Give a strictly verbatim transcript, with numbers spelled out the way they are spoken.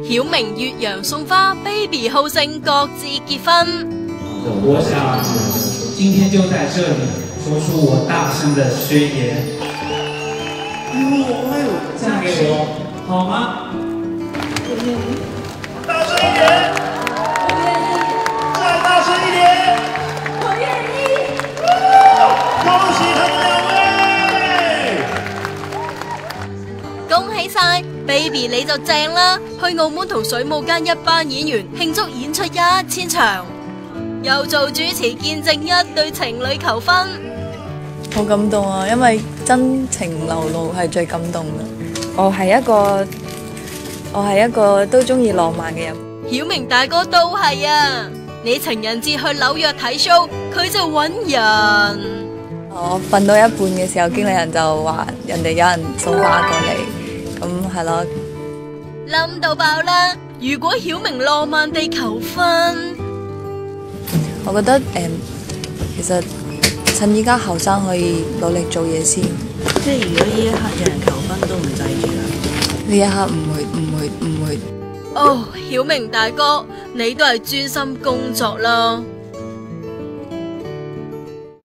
曉明越洋送花 ，Baby 好勝各自結婚。 我想今天就在這裡說出我大聲的宣言。嫁給我，好嗎？ 大聲一點！我願意。再大聲一點！我願意。恭喜他們兩位！ 恭喜晒 ，Baby 你就正啦！去澳門同水舞間一班演員慶祝演出一千場，又做主持見證一對情侶求婚。 好感動啊！因為真情流露係最感動嘅。 我係一個，我係一個都中意浪漫嘅人。 曉明大哥都係啊！你情人節去紐約睇 show， 佢就揾人。 我瞓到一半嘅時候，經理人就話人哋有人送花過嚟，咁係咯。 冧到爆啦！如果曉明浪漫地求婚， 我覺得誒、嗯，其實趁依家後生可以努力做嘢先。 即係如果呢一刻有人求婚都唔制住啦。 呢一刻唔會唔會唔會。 哦，曉明大哥，你都係專心工作啦。